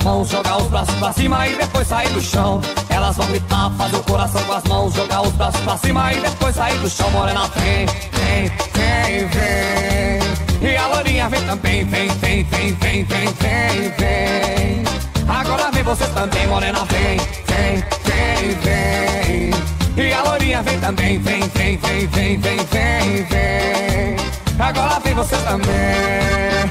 mãos, jogar os braços pra cima e depois sair do chão. Elas vão gritar, fazer o coração com as mãos, jogar os braços pra cima e depois sair do chão. Morena vem, vem, vem, vem. E a loirinha vem também, vem, vem, vem, vem, vem, vem, vem. Agora vem você também, morena vem, vem, vem, vem. E a loirinha vem também, vem, vem, vem, vem, vem, vem, vem. Agora vem você também.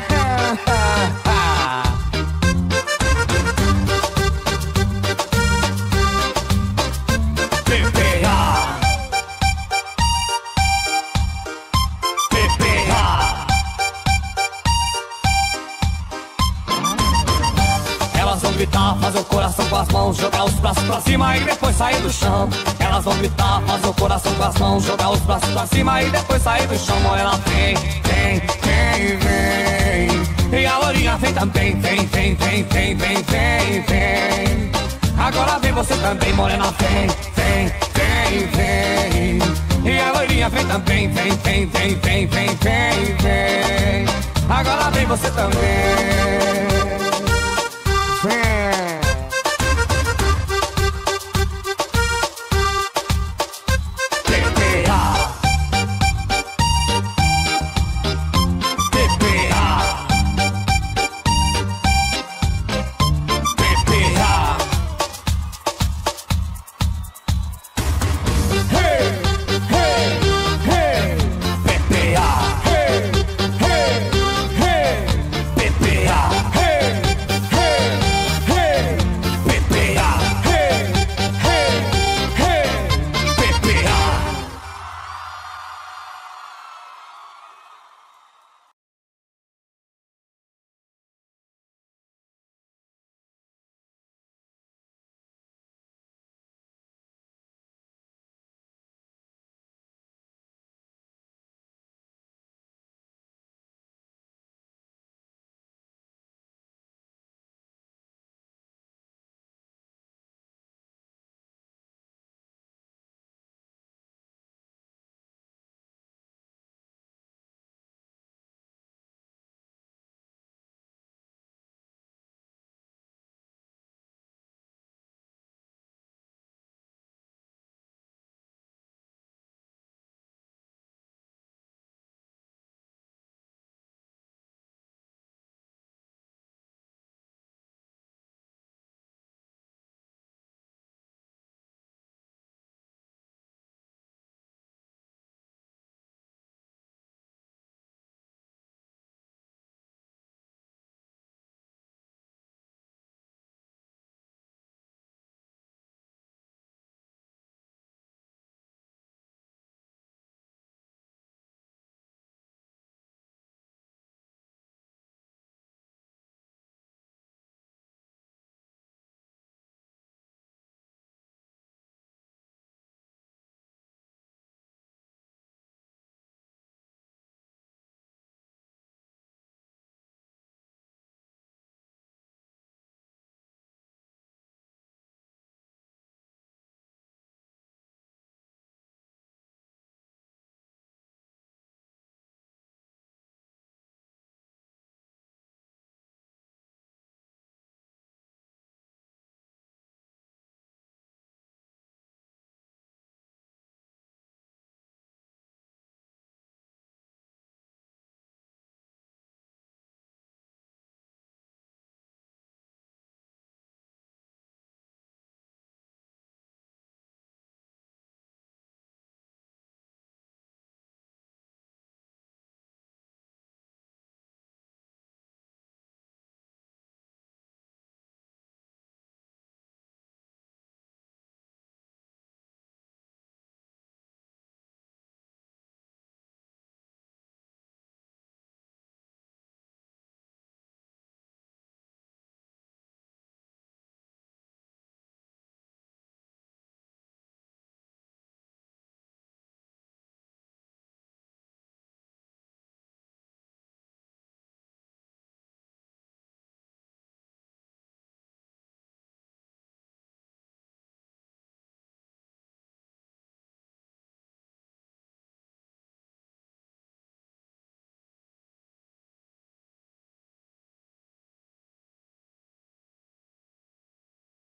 Elas vão gritar, fazer o coração com as mãos, jogar os braços pra cima e depois sair do chão. Elas vão gritar, fazer o coração com as mãos, jogar os braços pra cima e depois sair do chão. Morena vem, vem, vem, vem. E a loirinha vem também, vem, vem, vem, vem, vem, vem, vem. Agora vem você também, morena vem, vem, vem, vem. E a loirinha vem também, vem, vem, vem, vem, vem, vem, vem. Agora vem você também.